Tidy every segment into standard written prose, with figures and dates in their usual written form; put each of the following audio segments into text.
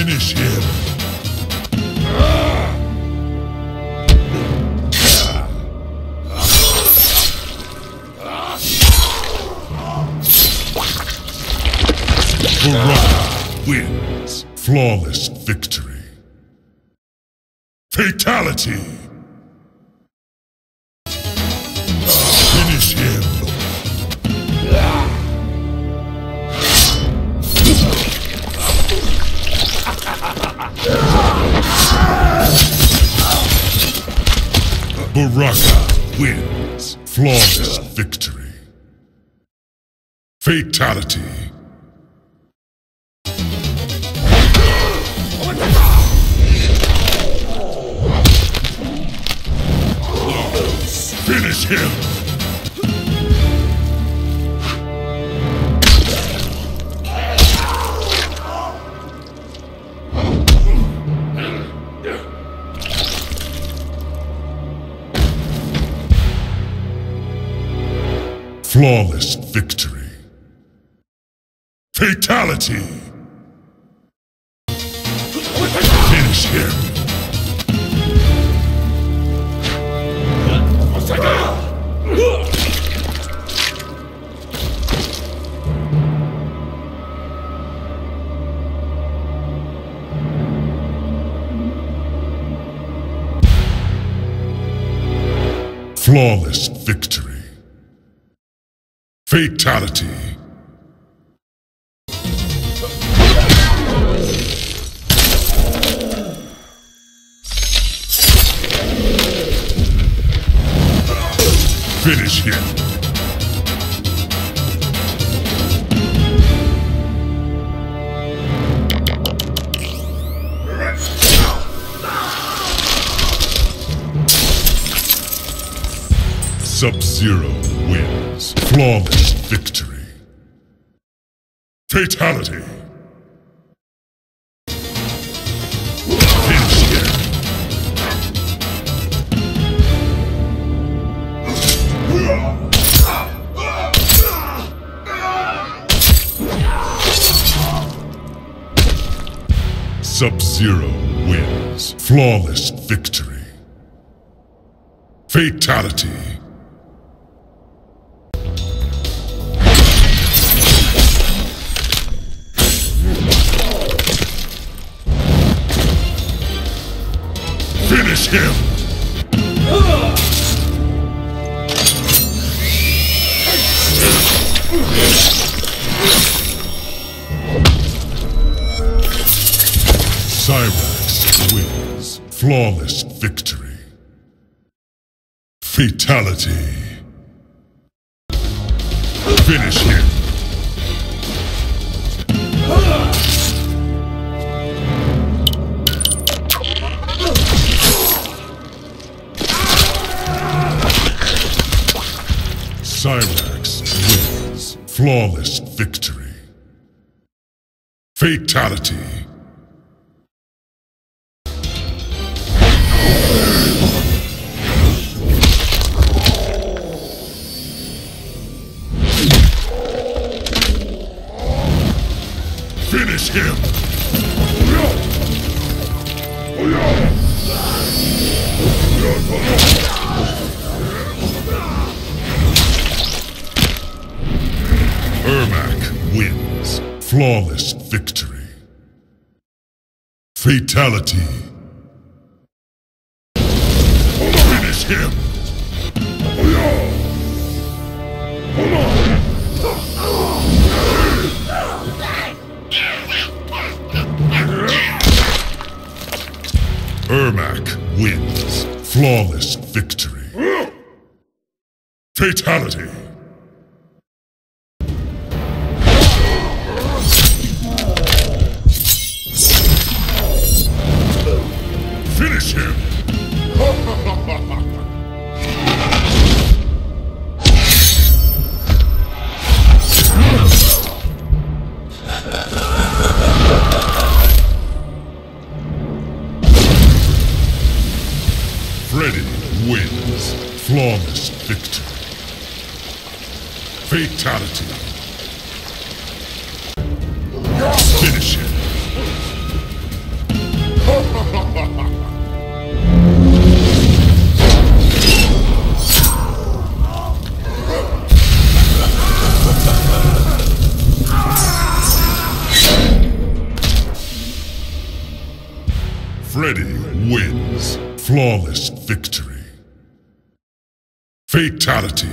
Finish him. Baraka wins. Flawless victory. Fatality. Finish him. Baraka wins. Flawless victory. Fatality. Finish him! Flawless victory. Fatality! Finish him! Flawless victory. Fatality. Finish him. Sub-Zero wins. Flawless victory. Fatality. Finish him. Sub-Zero wins. Flawless victory. Fatality. Finish him! Cyrax wins. Flawless victory. Fatality. Finish him. Cyrax wins. Flawless victory. Fatality. Finish him! Ermac wins. Flawless victory. Fatality. Finish him! Ermac wins. Flawless victory. Fatality. Finish him. Freddy wins. Flawless victory. Fatality. Finish him. Freddy wins. Flawless victory. Fatality.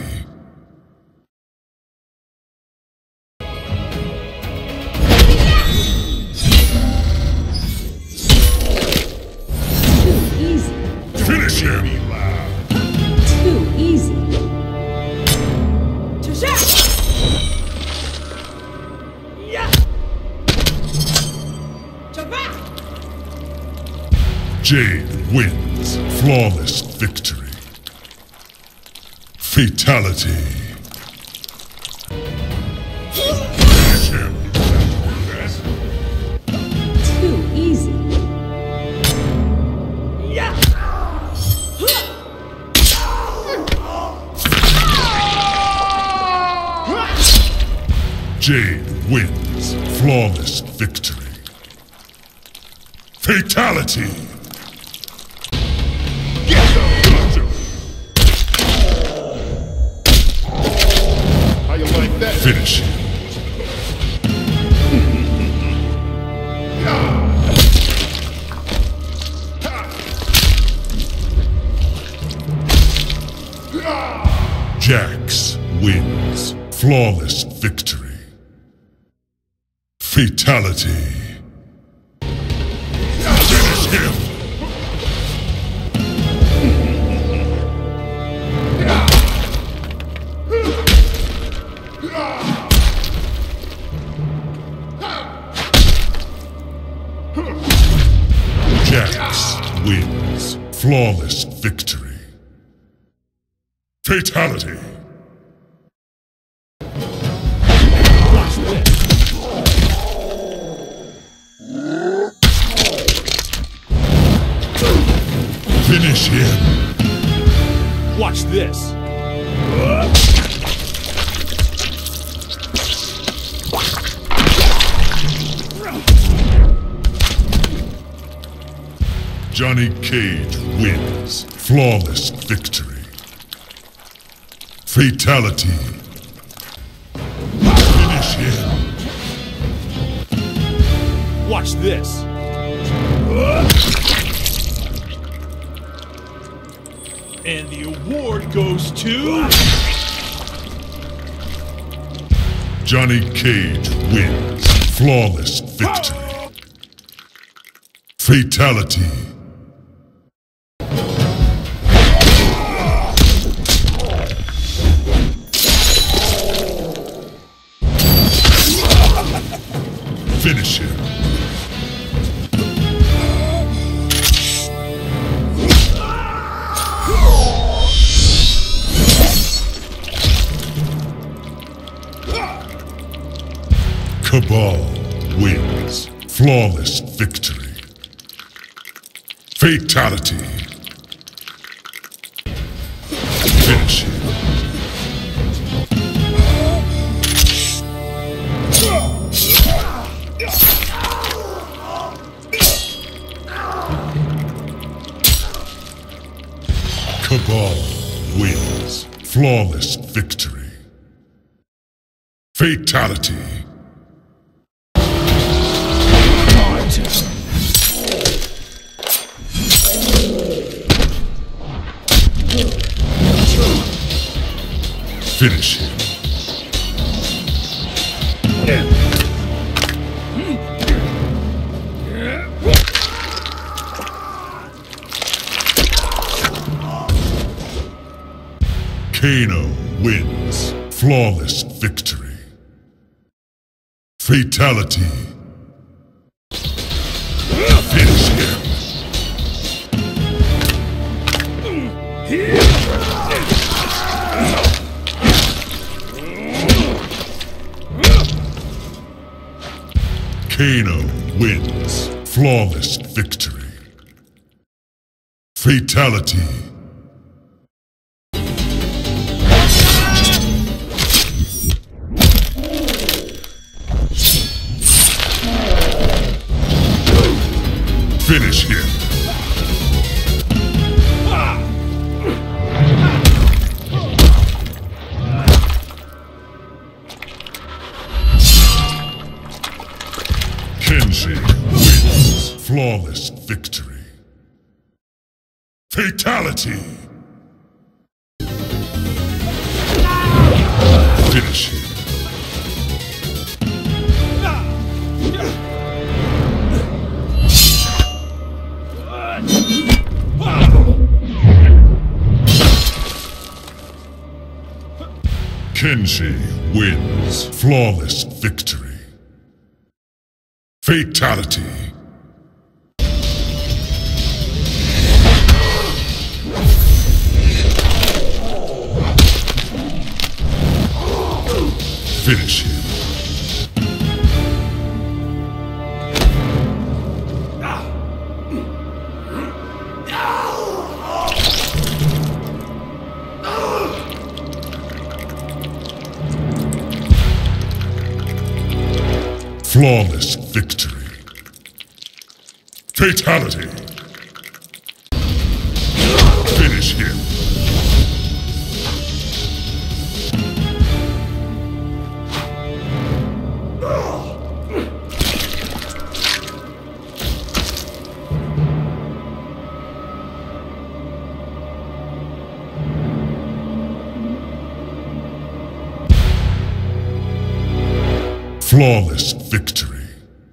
Finish him! Too easy. Jade wins. Flawless victory. Fatality. Finish him! Too easy. Jade wins. Flawless victory. Fatality! How you like that? Finish him. Jax wins. Flawless victory. Fatality. Finish him! Jax wins. Flawless victory. Fatality. Finish him. Watch this. Johnny Cage wins. Flawless victory. Fatality. Finish him. Watch this. And the award goes to... Johnny Cage wins. Flawless victory. Fatality. Finish him. Cabal wins. Flawless victory. Fatality. Finish him. Cabal wins. Flawless victory. Fatality. Finish him. Kano wins. Flawless victory. Fatality. Finish him. Kano wins. Flawless victory. Fatality. Finish him. Kenshi wins. Flawless victory. Fatality. Finish him. Kenshi wins. Flawless victory. Fatality. Finish him. Flawless victory. Fatality. Finish him. Flawless victory.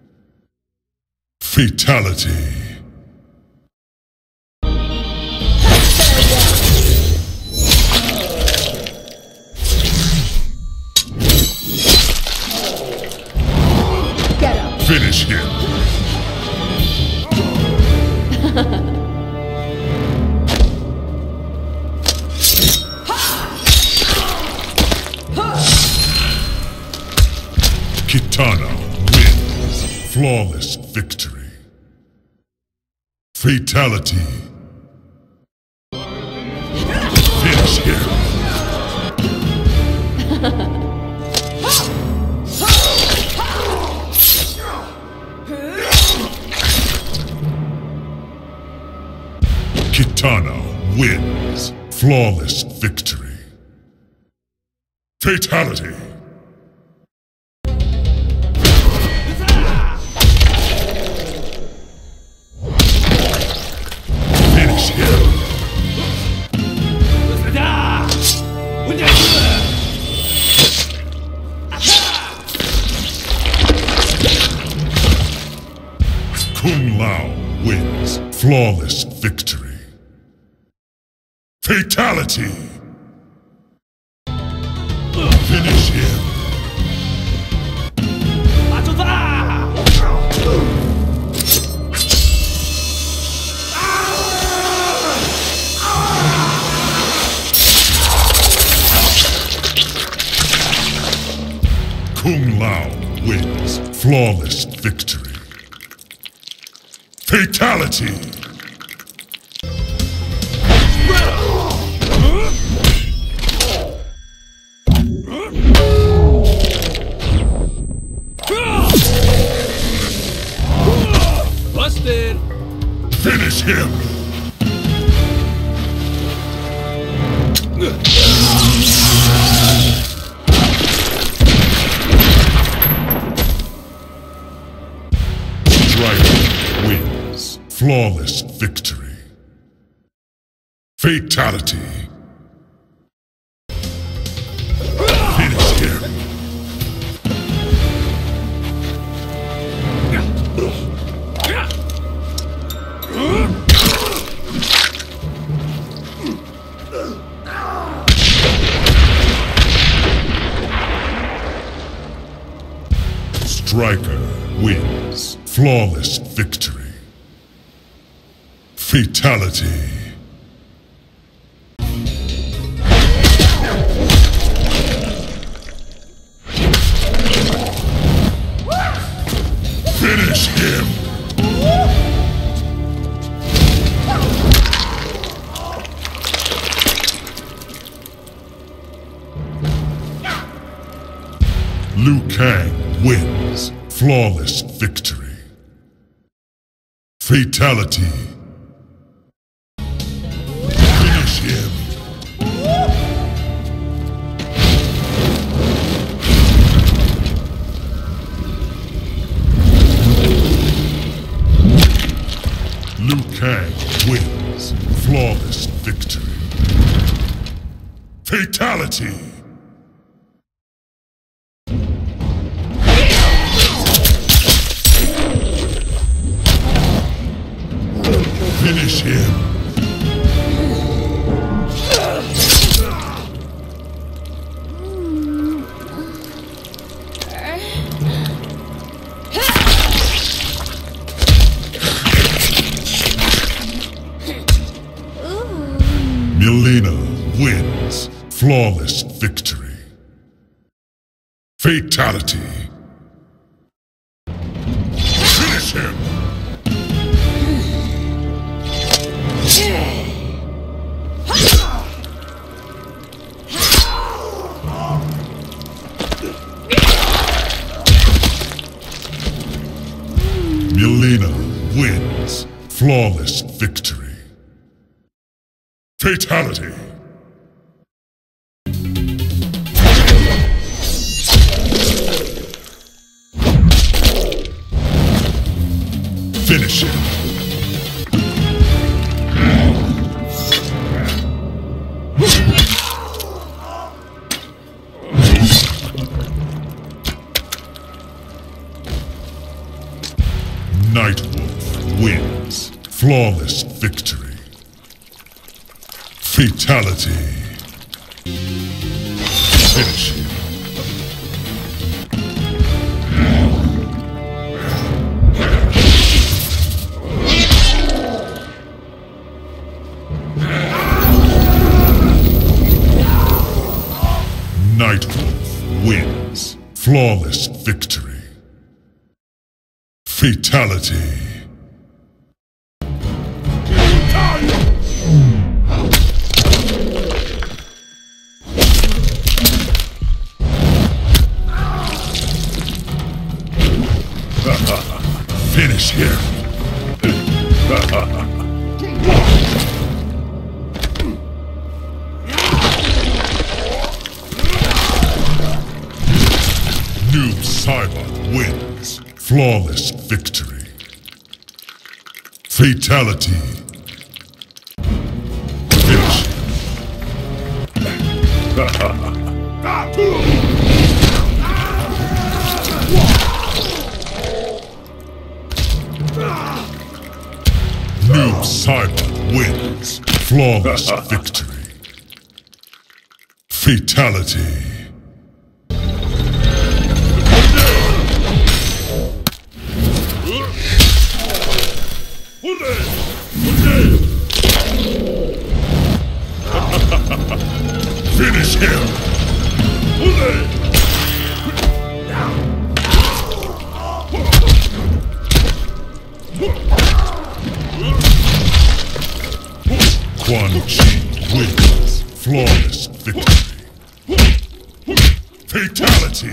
Fatality. Get up. Finish him. Kitana wins. Flawless victory. Fatality. Finish him. Kitana wins. Flawless victory. Fatality. Finish him. Kung Lao wins. Flawless victory. Fatality. Finish him. Kung Lao wins. Flawless victory. Fatality. Busted! Finish him. Striker wins. Flawless victory. Fatality. Finish him. Striker wins. Flawless victory. Fatality. Finish him. Liu Kang wins. Flawless victory. Fatality. Finish him. Liu Kang wins. Flawless victory. Fatality. Finish him. Mileena wins. Flawless victory. Fatality. Finish him. Mileena wins. Flawless victory. Fatality. Finish him. Nightwolf wins. Flawless victory. Fatality. Finish him. Nightwolf wins. Flawless victory. Fatality. Finish him. Noob Saibot wins. Flawless victory. Fatality. Finish him. Noob Saibot wins. Flawless victory. Fatality. Finish him. Quan Chi wins. Flawless victory. Fatality.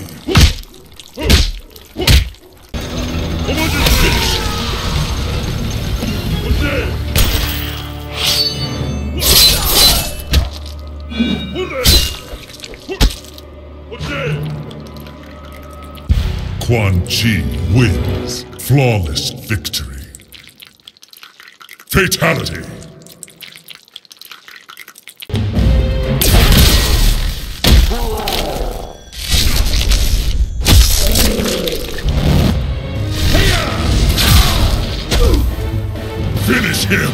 Finish him. Quan Chi wins. Flawless victory. Fatality. Finish him.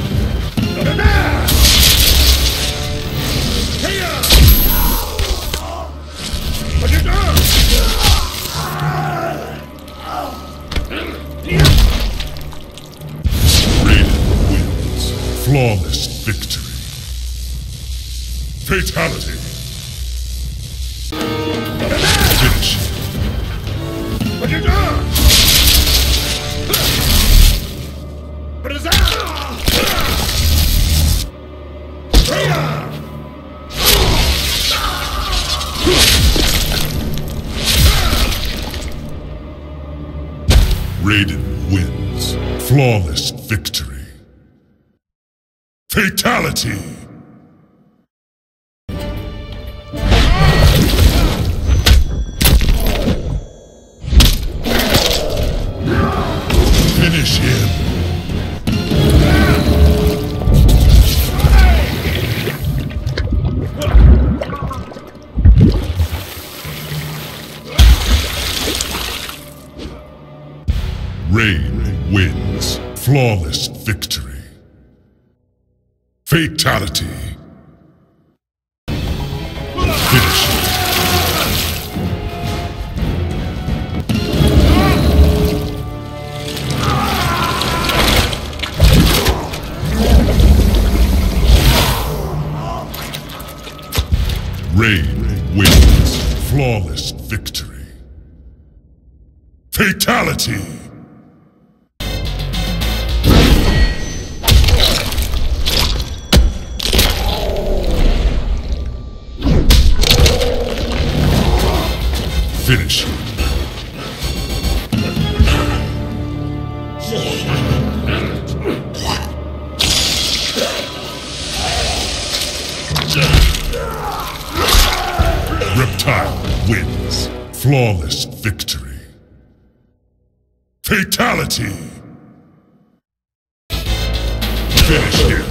Flawless victory. Fatality. Finish. What you done? What is that? Raiden wins. Flawless victory. Fatality! Finish him! Rain wins. Flawless victory. Fatality. Finish him. Rain wins. Flawless victory. Fatality! Finish him. Reptile wins. Flawless victory. Fatality! Finish him.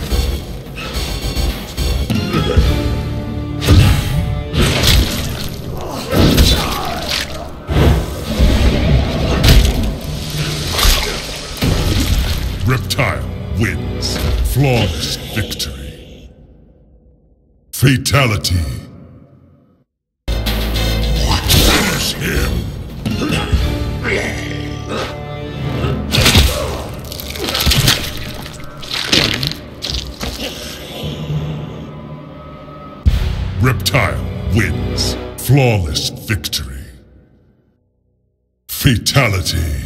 Reptile wins. Flawless victory. Fatality. Finish him. Reptile wins. Flawless victory. Fatality.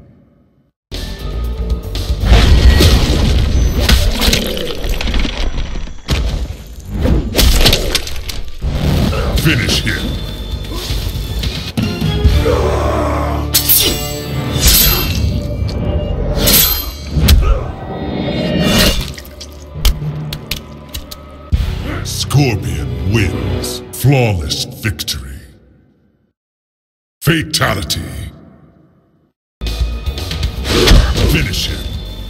Finish him. Scorpion wins. Flawless victory. Fatality. Finish him.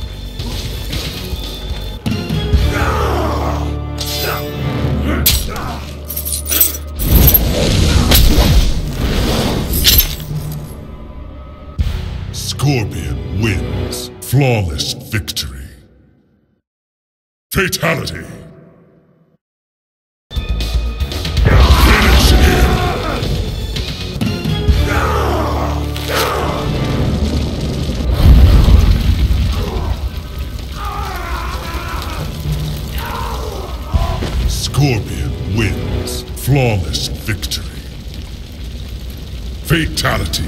Scorpion wins. Flawless victory. Fatality. Finish him. Scorpion wins. Flawless victory. Fatality.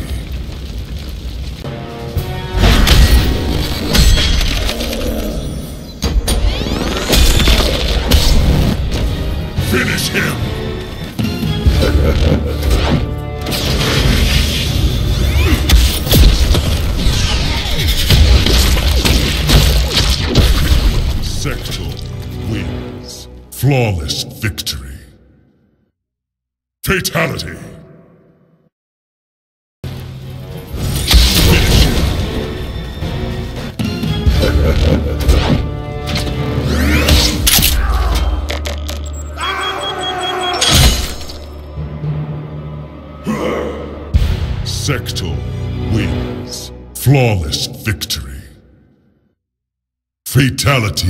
Finish him! Sector wins. Flawless victory. Fatality! Finish him! Sector wins. Flawless victory. Fatality.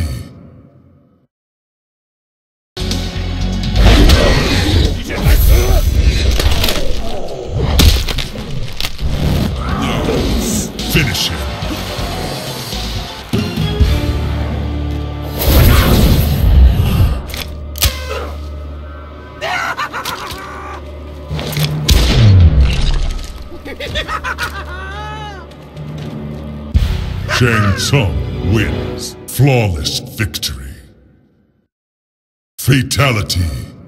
Finish him. Shang Tsung wins. Flawless victory. Fatality.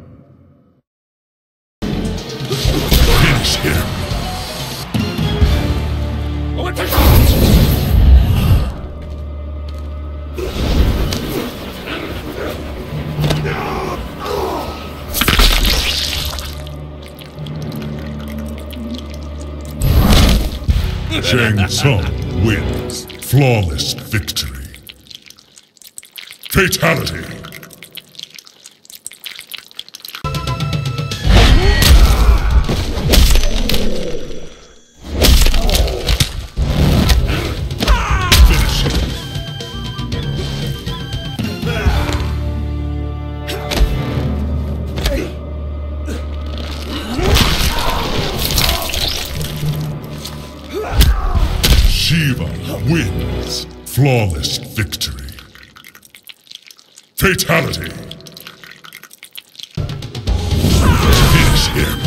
Finish him. Shang Tsung wins. Flawless victory. Fatality. Shiva wins. Flawless victory. Fatality. Finish him.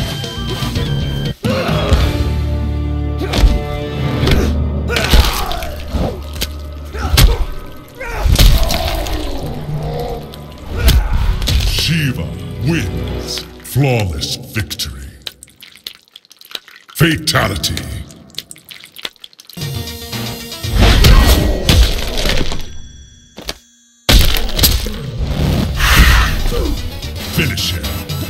Shiva wins. Flawless victory. Fatality. Finish him.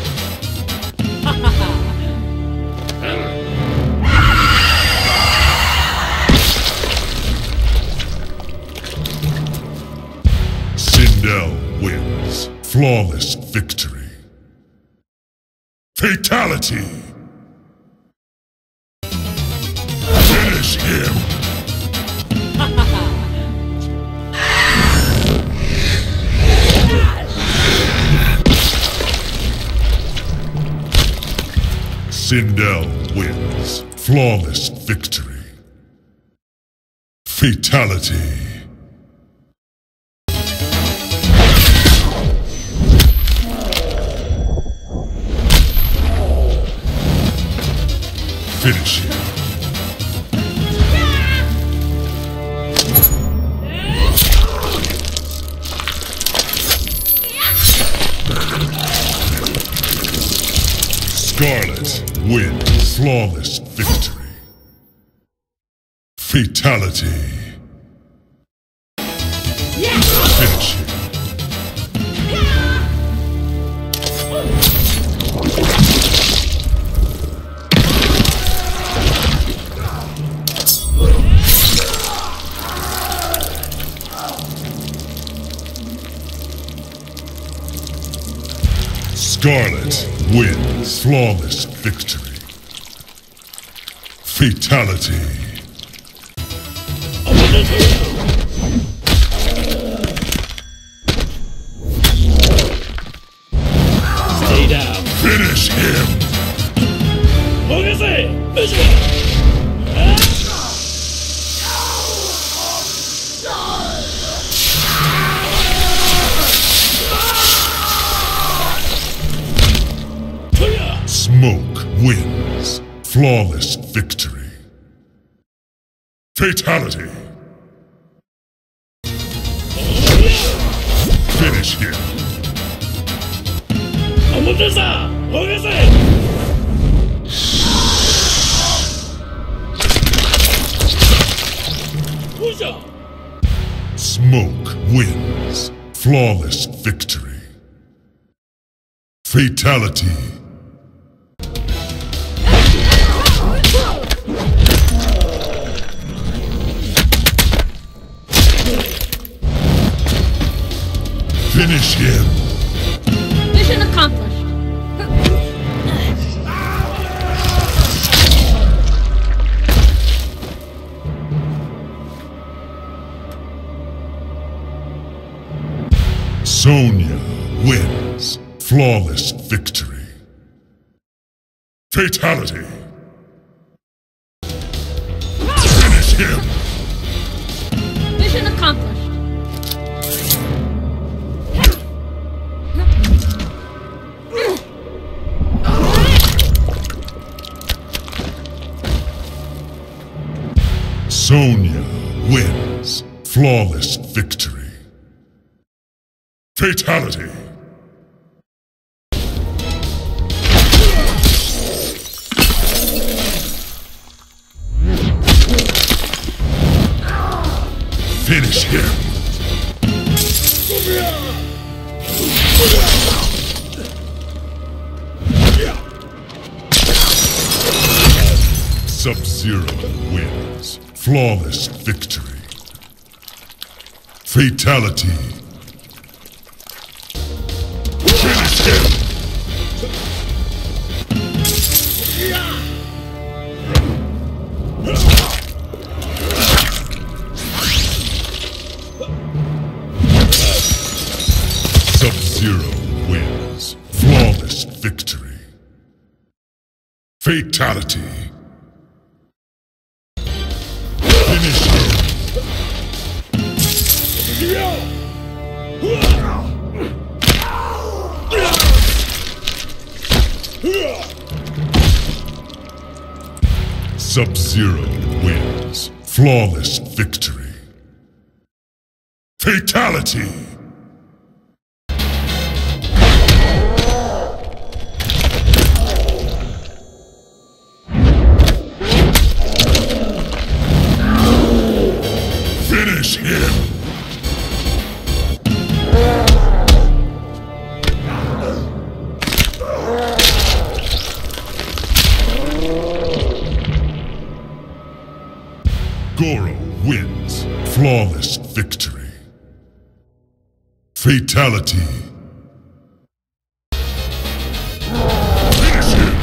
Sindel wins. Flawless victory. Fatality. Finish him. Sindel wins. Flawless victory. Fatality. Finish him. Scarlet wins. Flawless victory. Fatality. Finish him. Scarlet wins. Flawless victory. Fatality. Stay down. Finish him. Smoke wins. Flawless victory. Fatality. Finish him. Smoke wins. Flawless victory. Fatality. Finish him. Mission accomplished. Sonya wins. Flawless victory. Fatality. Finish him. Mission accomplished. Sonya wins. Flawless victory. Fatality. Finish him. Sub-Zero wins. Flawless victory. Fatality. Finish him! Sub-Zero wins. Flawless victory. Fatality. Finish him. Sub-Zero wins. Flawless victory. Fatality. Finish him! Goro wins. Flawless victory. Fatality. Finish him!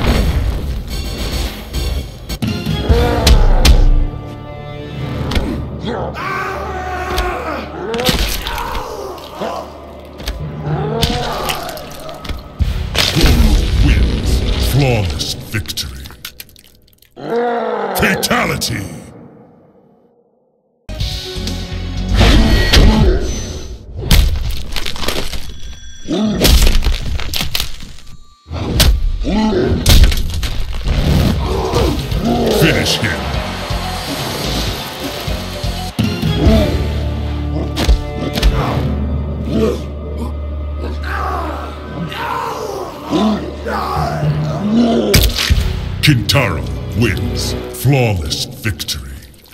Flawless victory. Fatality. Finish him. Kintaro wins. Flawless victory.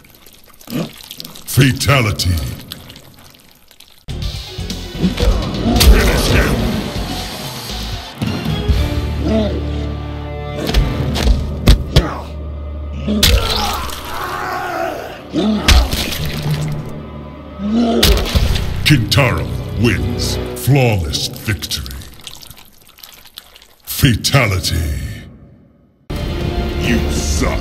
Fatality. Finish him. Kintaro wins. Flawless victory. Fatality. You suck.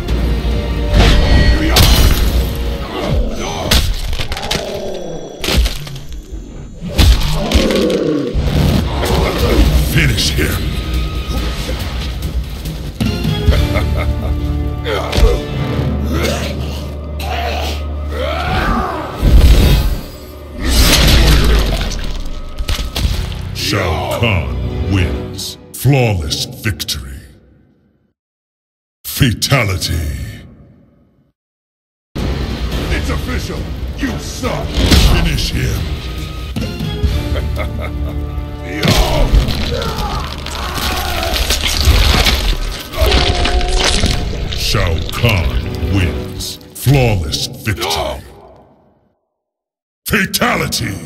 Finish him. Shao Kahn wins. Flawless victory. Fatality. It's official. You suck. Finish him. Shao Kahn wins. Flawless victory. Fatality.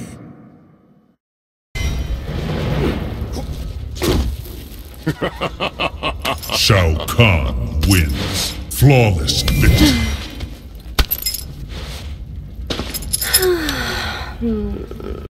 Shao Kahn wins. Flawless victory.